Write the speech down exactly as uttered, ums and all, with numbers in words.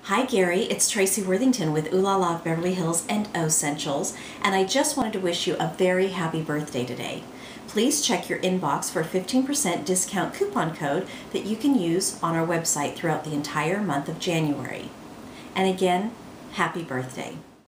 Hi Gary, it's Tracy Worthington with Ooh La La of Beverly Hills and O-Essentials, and I just wanted to wish you a very happy birthday today. Please check your inbox for a fifteen percent discount coupon code that you can use on our website throughout the entire month of January. And again, happy birthday.